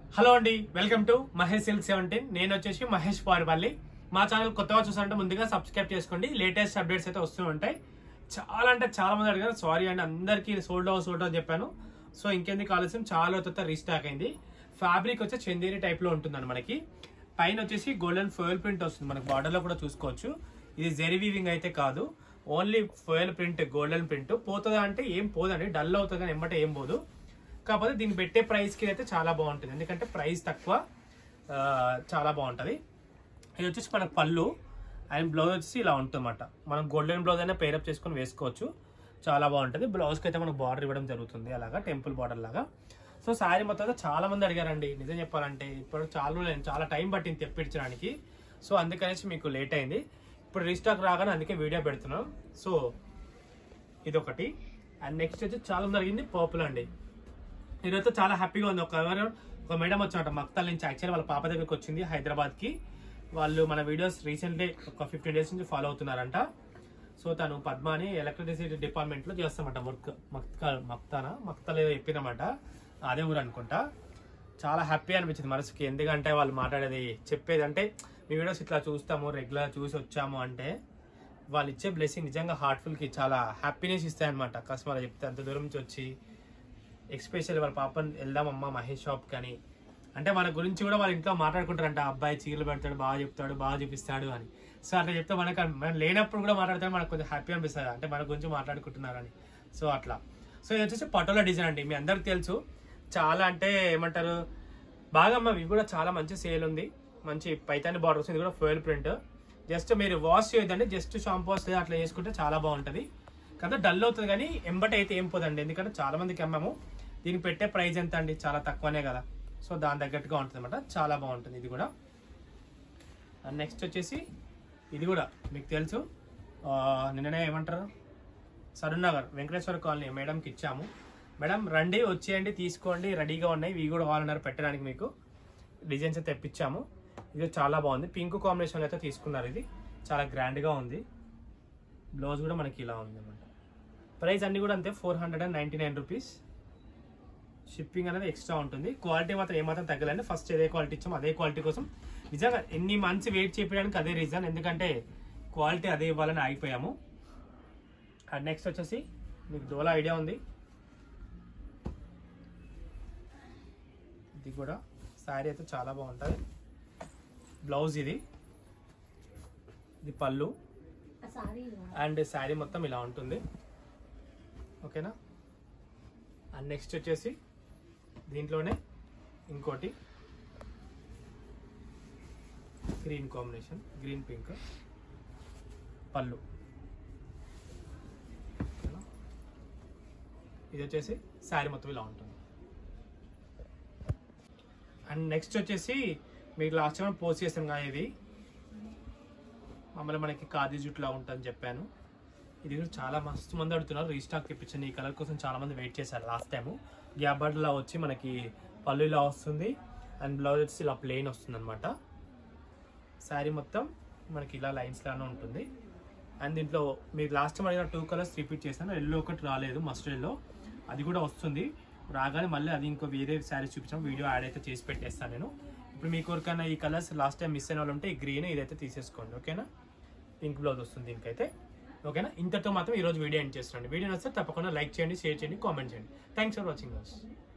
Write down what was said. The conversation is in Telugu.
హలో అండి, వెల్కమ్ టు మహేష్ సిల్క్ 17. నేను వచ్చేసి మహేష్ పారిపల్లి. మా ఛానల్ కొత్తగా చూసారంటే ముందుగా సబ్స్క్రైబ్ చేసుకోండి. లేటెస్ట్ అప్డేట్స్ అయితే వస్తూ ఉంటాయి. చాలా అంటే చాలా మంది అడిగారు, సారీ అండి, అందరికీ సోల్డ్ అవుట్ అని చెప్పాను. సో ఇంకెందుకు ఆలస్యం, చాలా కొత్త రీస్టాక్ అయింది. ఫ్యాబ్రిక్ వచ్చి చందేరి టైప్ లో ఉంటుందండి. మనకి పైన వచ్చేసి గోల్డెన్ ఫోయిల్ ప్రింట్ వస్తుంది. మనకి బార్డర్ లో కూడా చూసుకోవచ్చు. ఇది జెరీ వీవింగ్ అయితే కాదు, only foil print, golden print. పోతుందా అంటే ఏం పోదండి, డల్ అవుతుంది కానీ ఎమ్మటే ఏం పోదు. కాకపోతే దీన్ని పెట్టే ప్రైస్కి అయితే చాలా బాగుంటుంది, ఎందుకంటే ప్రైస్ తక్కువ, చాలా బాగుంటుంది. ఇది వచ్చేసి మన పళ్ళు అండ్ బ్లౌజ్ వచ్చేసి ఇలా ఉంటుందన్నమాట. మనం గోల్డెన్ బ్లౌజ్ అయినా పేరప్ చేసుకొని వేసుకోవచ్చు, చాలా బాగుంటుంది. బ్లౌజ్కి అయితే మనకు బార్డర్ ఇవ్వడం జరుగుతుంది, అలాగా టెంపుల్ బార్డర్ లాగా. సో శారీ మొత్తం చాలా మంది అడిగారండి, నిజం చెప్పాలంటే ఇప్పుడు చాలా టైం పట్టింది తెప్పించడానికి. సో అందుకనేసి మీకు లేట్ అయింది. ఇప్పుడు రీస్టాక్ రాగానే అందుకే వీడియో పెడుతున్నాం. సో ఇదొకటి. అండ్ నెక్స్ట్ వచ్చి చాలా మంది అడిగింది పర్పుల్ అండి. ఈరోజు చాలా హ్యాపీగా ఉంది. ఒక మేడం వచ్చారంట మక్తల్ నుంచి. యాక్చువల్లీ వాళ్ళ పాప దగ్గరికి వచ్చింది హైదరాబాద్కి. వాళ్ళు మన వీడియోస్ రీసెంట్లీ ఒక 15 days నుంచి ఫాలో అవుతున్నారంట. సో తను పద్మాని ఎలక్ట్రిసిటీ డిపార్ట్మెంట్లో చేస్తామంట వర్క్. మక్తల్ ఏదో చెప్పినమాట, అదే ఊరు అనుకుంటా. చాలా హ్యాపీ అనిపించింది మనసుకి, ఎందుకంటే వాళ్ళు మాట్లాడేది చెప్పేది అంటే మీ వీడియోస్ ఇట్లా చూస్తాము, రెగ్యులర్ చూసి వచ్చాము అంటే వాళ్ళు ఇచ్చే బ్లెస్సింగ్ నిజంగా హార్ట్ఫుల్కి చాలా హ్యాపీనెస్ ఇస్తాయన్నమాట. కస్టమర్ చెప్తే అంత దూరం నుంచి వచ్చి ఎక్స్పెషల్లీ వాళ్ళ పాపని వెళ్దామమ్మా మహేష్ షాప్ కానీ అంటే మన గురించి కూడా వాళ్ళ ఇంట్లో మాట్లాడుకుంటారంట. అబ్బాయి చీరలు పెడతాడు, బాగా చెప్తాడు, బాగా చూపిస్తాడు అని. సో అట్లా చెప్తే మనం లేనప్పుడు కూడా మాట్లాడితే మనకు కొంచెం హ్యాపీ అనిపిస్తుంది, అంటే మన గురించి మాట్లాడుకుంటున్నారని. సో అట్లా. సో ఇది వచ్చేసి పటోలా డిజైన్ అండి, మీ అందరికి తెలుసు. చాలా అంటే ఏమంటారు, బాగా ఇవి కూడా చాలా మంచి సేల్ ఉంది. మంచి పైతాని బార్డర్ వస్తుంది, ఇది కూడా ఫోయిల్ ప్రింట్. జస్ట్ మీరు వాష్ చేయొద్దండి, జస్ట్ షాంపూ వస్తుంది అట్లా చేసుకుంటే చాలా బాగుంటుంది. కదా డల్ అవుతుంది కానీ ఎంబట అయితే ఏం పోదండి, ఎందుకంటే చాలా మందికి అమ్మాము. దీనికి పెట్టే ప్రైస్ ఎంత అండి, చాలా తక్కువనే కదా. సో దాని తగ్గట్టుగా ఉంటుంది అనమాట, చాలా బాగుంటుంది ఇది కూడా. అండ్ నెక్స్ట్ వచ్చేసి ఇది కూడా మీకు తెలుసు, నిన్ననే ఏమంటారు సరూర్ నగర్ వెంకటేశ్వర కాలనీ మేడంకి ఇచ్చాము. మేడం రండి, వచ్చేయండి, తీసుకోండి, రెడీగా ఉన్నాయి. ఇవి కూడా కావాలన్నారు పెట్టడానికి, మీకు డిజైన్స్ అయితే తెప్పించాము. ఇది చాలా బాగుంది, పింక్ కాంబినేషన్ అయితే తీసుకున్నారు. ఇది చాలా గ్రాండ్గా ఉంది. బ్లౌజ్ కూడా మనకి ఇలా ఉంది అనమాట. ప్రైస్ అన్ని కూడా అంతే, 499 రూపీస్. షిప్పింగ్ అనేది ఎక్స్ట్రా ఉంటుంది. క్వాలిటీ మాత్రం ఏమాత్రం తగ్గలండి. ఫస్ట్ ఏదే క్వాలిటీ ఇచ్చాము అదే క్వాలిటీ కోసం నిజంగా ఎన్ని మంత్స్ వెయిట్ చేయడానికి అదే రీజన్, ఎందుకంటే క్వాలిటీ అదే ఇవ్వాలని ఆగిపోయాము. అండ్ నెక్స్ట్ వచ్చేసి మీకు డోలా ఐడియా ఉంది, ఇది కూడా శారీ అయితే చాలా బాగుంటుంది. బ్లౌజ్ ఇది పళ్ళు అండ్ శారీ మొత్తం ఇలా ఉంటుంది, ఓకేనా. అండ్ నెక్స్ట్ వచ్చేసి దీంట్లోనే ఇంకోటి గ్రీన్ కాంబినేషన్, గ్రీన్ పింక్ పళ్ళు. ఇది వచ్చేసి శారీ మొత్తం ఇలా ఉంటుంది. అండ్ నెక్స్ట్ వచ్చేసి మీకు లాస్ట్ టైం పోస్ట్ చేసాం కదా, ఇది మమ్మల్ని మనకి ఖాదీ జుట్టులా ఉంటుందని చెప్పాను. ఇది కూడా చాలా మస్తు మంది అడుగుతున్నారు, రీస్టాక్ తెప్పించండి. ఈ కలర్ కోసం చాలా మంది వెయిట్ చేశారు. లాస్ట్ టైము గ్యాప్ బార్డర్లా వచ్చి మనకి పళ్ళు ఇలా వస్తుంది అండ్ బ్లౌజ్ వచ్చి ఇలా ప్లెయిన్ వస్తుంది అనమాట. శారీ మొత్తం మనకి ఇలా లైన్స్ లానే ఉంటుంది. అండ్ దీంట్లో మీరు లాస్ట్ టైం అడిగిన 2 కలర్స్ రిపీట్ చేశాను. ఎల్లో ఒకటి రాలేదు, మస్టర్డ్ ఎల్లో, అది కూడా వస్తుంది. రాగానే మళ్ళీ అది ఇంకో వేరే శారీస్ చూపించాము, వీడియో యాడ్ అయితే చేసి పెట్టేస్తాను నేను. ఇప్పుడు మీకు ఎవరికైనా ఈ కలర్స్ లాస్ట్ టైం మిస్ అయిన వాళ్ళు ఉంటే ఈ గ్రీన్ ఇదైతే తీసేసుకోండి, ఓకేనా. పింక్ బ్లౌజ్ వస్తుంది దీనికైతే, ఓకేనా. ఇంతతో మాత్రం ఈరోజు వీడియో ఎండ్ చేస్తున్నాను. వీడియో నచ్చితే తప్పకుండా లైక్ చేయండి, షేర్ చేయండి, కామెంట్ చేయండి. Thanks for watching us.